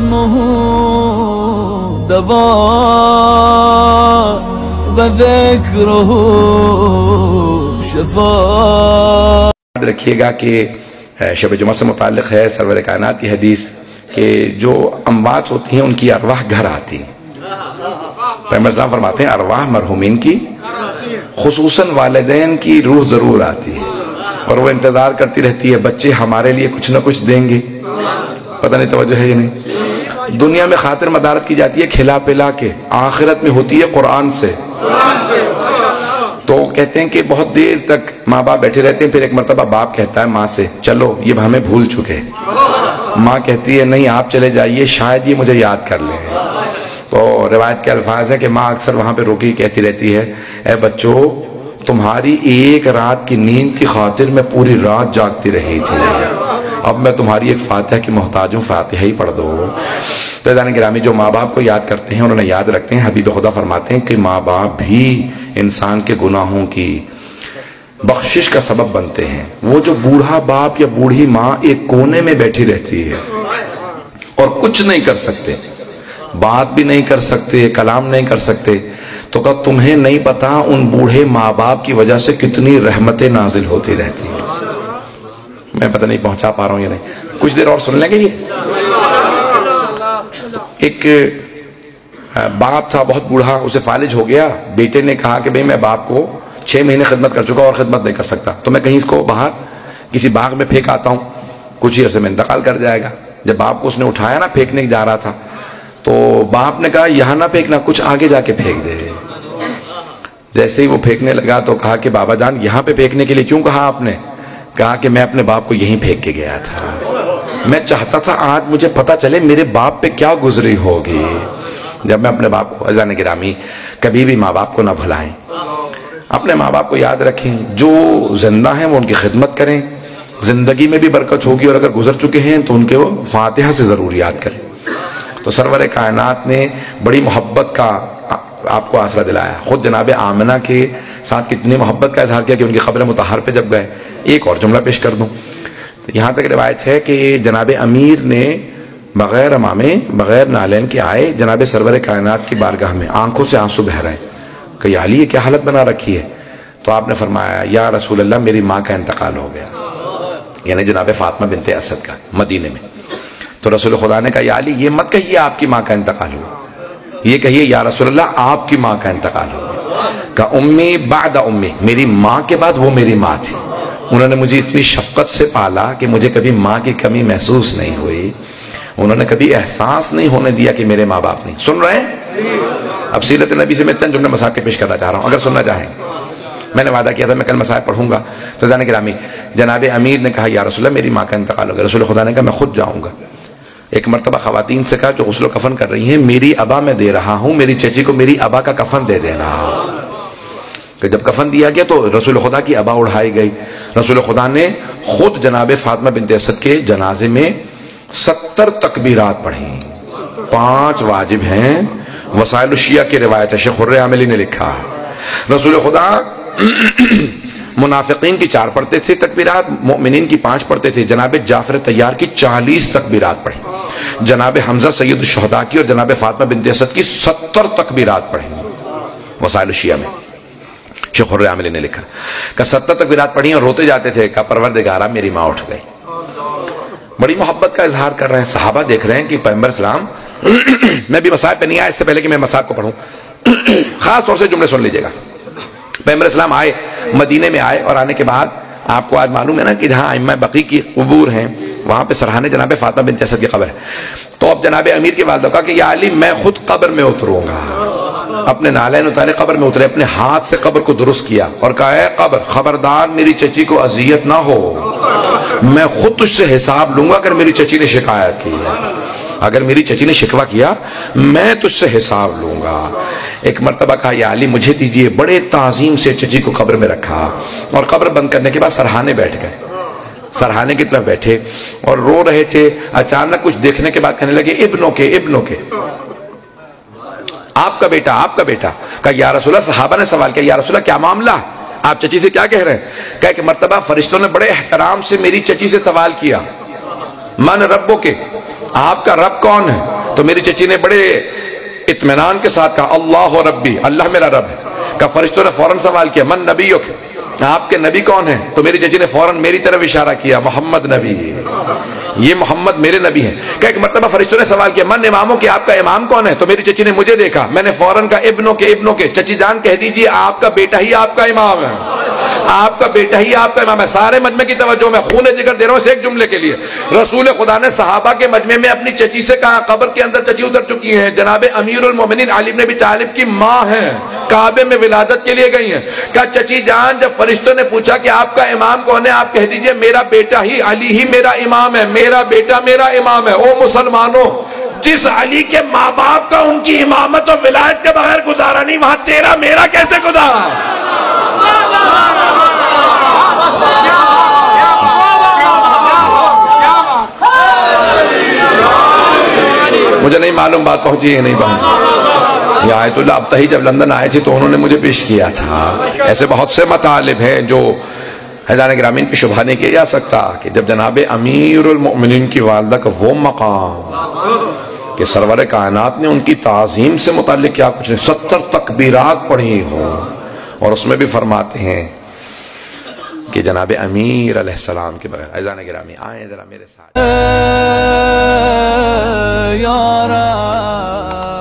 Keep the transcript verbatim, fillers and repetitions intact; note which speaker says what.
Speaker 1: اسمه دواء وذكره شفاء.
Speaker 2: یاد رکھیے گا کہ شب جمعہ سے متعلق ہے سرور کائنات کی حدیث کہ جو اموات ہوتی ہیں ان کی ارواح گھر آتی ہیں. پیغمبر اسلام فرماتے ہیں ارواح مرحومین کی خصوصاً والدین کی روح ضرور آتی ہے اور وہ انتظار کرتی رہتی ہے بچے ہمارے لیے کچھ نہ کچھ دیں گے. پتہ نہیں توجہ ہے یا نہیں. دنیا میں خاطر مدارت کی جاتی ہے کھلا پلا کے، آخرت میں ہوتی ہے قرآن سے. تو کہتے ہیں کہ بہت دیر تک ماں باپ بیٹھے رہتے ہیں، پھر ایک مرتبہ باپ کہتا ہے ماں سے چلو یہ ہمیں بھول چکے. ماں کہتی ہے نہیں آپ چلے جائیے شاید یہ مجھے یاد کر لیں. تو روایت کے الفاظ ہیں کہ ماں اکثر وہاں پہ روکی کہتی رہتی ہے اے بچوں تمہاری ایک رات کی نیند کی خاطر میں پوری رات جاگتی رہی تھی، اب میں تمہاری ایک فاتحہ کی محتاج ہوں، فاتحہ ہی پڑھ دو. تو عزیزان گرامی جو ماں باپ کو یاد کرتے ہیں انہوں نے یاد رکھتے ہیں حبیب خدا فرماتے ہیں کہ ماں باپ بھی انسان کے گناہوں کی بخشش کا سبب بنتے ہیں. وہ جو بوڑھا باپ یا بوڑھی ماں ایک کونے میں بیٹھی رہتی ہے اور کچھ نہیں کر سکتے، بات بھی نہیں کر سکتے، کلام نہیں کر سکتے، تو کہ تمہیں نہیں پتا ان بوڑھے ماں باپ کی وجہ سے کتنی رحمتیں نازل ہوتی رہتی ہیں. میں پتہ نہیں پہنچا پا رہا ہوں یا نہیں، کچھ دیر اور سن لیں گے. یہ ایک باپ تھا بہت بوڑھا، اسے فالج ہو گیا. بیٹے نے کہا کہ بھئی میں باپ کو چھ مہینے خدمت کر چکا اور خدمت نہیں کر سکتا، تو میں کہیں اس کو باہر کسی باغ میں پھینک آتا ہوں، کچھ ہی عرصے میں انتقال کر جائے گا. جب باپ کو اس نے اٹھایا نا پھینکنے جا رہا تھا تو باپ نے کہا یہاں نہ پھینکنا، کچھ آگے جا کے پھینک دے. جیسے ہی وہ پھینکنے لگا تو کہا کہ بابا جان یہاں پہ پھینکنے کے لیے کیوں کہا آپ نے؟ کہا کہ میں اپنے باپ کو یہیں پھینک کے گیا تھا، میں چاہتا تھا آج مجھے پتا چلے میرے باپ پہ کیا گزری ہوگی جب میں اپنے باپ کو. عزیزان گرامی کبھی بھی ماں باپ کو نہ بھلائیں، اپنے ماں باپ کو یاد رکھیں. جو زندہ ہیں وہ ان کی خدمت کریں، زندگی میں بھی برکت ہوگی، اور اگر گزر چکے ہیں تو ان کے وہ فاتحہ سے ضرور یاد کریں. تو سرور کائنات نے بڑی محبت کا آپ کو آسرا دلایا. خود جناب آمنہ کے ساتھ کتنی محبت کا اظہار کیا کہ ان کی قبر مطہر پہ جب گئے. ایک اور جملہ پیش کر دوں. یہاں تک روایت ہے کہ جناب امیر نے بغیر امامے بغیر نالین کے آئے جناب سرور کائنات کی بارگاہ میں، آنکھوں سے آنسو بہہ رہے ہیں کہ یا علی یہ کیا حالت بنا رکھی ہے. تو آپ نے فرمایا یا رسول اللہ میری ماں کا انتقال ہو گیا، یعنی جناب فاطمہ بنت اسد کا، مدینے میں. تو رسول خدا نے کہا یا علی یہ مت کہیے آپ کی ماں کا انتقال ہوا، یہ کہیے یا رسول اللہ آپ کی ماں کا انتقال ہوا. کہ امی بعد امی، میری ماں کے بعد وہ میری ماں تھی. انہوں نے مجھے اتنی شفقت سے پالا کہ مجھے کبھی ماں کی کمی محسوس نہیں ہوئی. انہوں نے کبھی احساس نہیں ہونے دیا کہ میرے ماں باپ نہیں. سن رہے ہیں؟ اب سیرت نبی سے میں چند جملے مسائل کے پیش کرنا چاہ رہا ہوں اگر سننا چاہیں. میں نے وعدہ کیا تھا میں کل مسائل پڑھوں گا. تو عزیزان گرامی جناب امیر نے کہا یا رسول اللہ میری ماں کا انتقال ہو گیا. رسول خدا نے کہا میں خود جاؤں گا. ایک مرتبہ خواتین سے کہا جو غسل و کفن کر رہی ہیں میری ابا میں دے رہا ہوں، میری چچی کو میری ابا کا کفن دے دینا. کہ جب کفن دیا گیا تو رسول خدا کی ابا اڑھائی گئی. رسول خدا نے خود جناب فاطمہ بنت اسد کے جنازے میں ستر تکبیرات پڑھی. پانچ واجب ہیں، وسائل الشیعہ کی روایت ہے، شیخ حر عاملی نے لکھا. رسول خدا منافقین کی چار پڑھتے تھے تکبیرات، مؤمنین کی پانچ پڑھتے تھے. جناب جعفر طیار کی چالیس تکبیرات پڑھی. جناب حمزہ سید الشہداء کی اور جناب فاطمہ بنت اسد کی ستر تکبیرات پڑھی. وسائل الشیعہ میں شیخ حر عاملی نے لکھا کہ ستر تکبیرات پڑھی اور روتے جاتے تھے کہ پروردگارا میری ماں اٹھ گئی. بڑی محبت کا اظہار کر رہے ہیں. صحابہ دیکھ رہے ہیں کہ پیغمبر اسلام میں بھی مصائب پہ نہیں آیا اس سے پہلے کہ میں مصائب کو پڑھوں. خاص طور سے جملے سن لیجئے گا. پیغمبر اسلام آئے، مدینے میں آئے، اور آنے کے بعد آپ کو آج معلوم ہے نا کہ جہاں ائمہ بقیع کی قبور ہیں وہاں پہ سرحانے جناب فاطمہ بنت اسد کی قبر ہے. تو اب جناب امیر کے والد کہا کہ یا علی میں خود قبر میں اتروں گا. اپنے نالین اتارے قبر میں اترے، اپنے ہاتھ سے قبر کو درست کیا اور کہا اے قبر خبردار میری چچی کو اذیت نہ ہو، میں خود تجھ سے حساب لوں گا اگر میری چچی نے شکایت کی ہے، اگر میری چچی نے شکوہ کیا میں تجھ سے حساب لوں گا. ایک مرتبہ کہا یا علی مجھے دیجئے. بڑے تعظیم سے چچی کو قبر میں رکھا اور قبر بند کرنے کے بعد سرحانے بیٹھ گئے. سرحانے کی طرف بیٹھے اور رو رہے تھے. اچانک کچھ دیکھنے کے بعد کہنے لگے ابنوں کے ابنوں کے آپ کا بیٹا آپ کا بیٹا. کہا یا رسول اللہ، صحابہ نے سوال کیا یا رسول اللہ کیا معاملہ، آپ چچی سے کیا کہہ رہے ہیں؟ کہا کہ مرتبہ فرشتوں نے بڑے احترام سے میری چچی سے سوال کیا من ربو کے، آپ کا رب کون ہے؟ تو میری چچی نے بڑے اطمینان کے ساتھ کہا اللہ ربی، اللہ میرا رب ہے۔ کہا فرشتوں نے فوراً سوال کیا من نبیک، آپ کے نبی کون ہیں؟ تو میری چچی نے فوراً میری طرف اشارہ کیا محمد نبی، یہ محمد میرے نبی ہیں۔ کہ ایک مرتبہ فرشتوں نے سوال کیا من اماموں کے، آپ کا امام کون ہے؟ تو میری چچی نے مجھے دیکھا، میں نے فوراً کہا ابنوں کے ابنوں کے، چچی جان کہہ دیجئے آپ کا بیٹا ہی آپ کا امام ہے، آپ کا بیٹا ہی آپ کا امام ہے۔ سارے مجمع کی توجہ میں خون جگر دے رہا ہوں اس ایک جملے کے لیے۔ رسول خدا نے صحابہ کے مجمع میں اپنی چچی سے کہا، قبر کے اندر چچی اتر چکی ہیں، جناب امیر المومنین علی بن ابی طالب کی ماں ہیں، کعبے میں ولادت کے لیے گئی ہیں۔ کہا چچی جان جب فرشتوں نے پوچھا کہ آپ کا امام کون ہے، آپ کہہ دیجئے میرا بیٹا ہی علی ہی میرا امام ہے، میرا بیٹا میرا امام ہے۔ او مسلمانوں، جس علی کے ماں باپ کا ان کی امامت و ولایت کے بغیر گزارا نہیں، وہاں تیرا میرا کیسے گزارا؟ مجھے نہیں معلوم بات پہنچی ہے نہیں پہنچی۔ یہ آیت اللہ ابتہی جب لندن آئے تھے تو انہوں نے مجھے پیش کیا تھا۔ ایسے بہت سے مطالب ہیں جو حیدان گرامین پہ شبہ نہیں کیا جا سکتا کہ جب جناب امیر المؤمنین کی والدہ کا وہ مقام کہ سرور کائنات نے ان کی تعظیم سے متعلق کیا کچھ نہیں، ستر تکبیرات پڑھی ہوں، اور اس میں بھی فرماتے ہیں کہ جناب امیر علیہ السلام کے بغیر۔ حیدان گرامی آئیں ذرا میرے ساتھ۔
Speaker 1: یا رب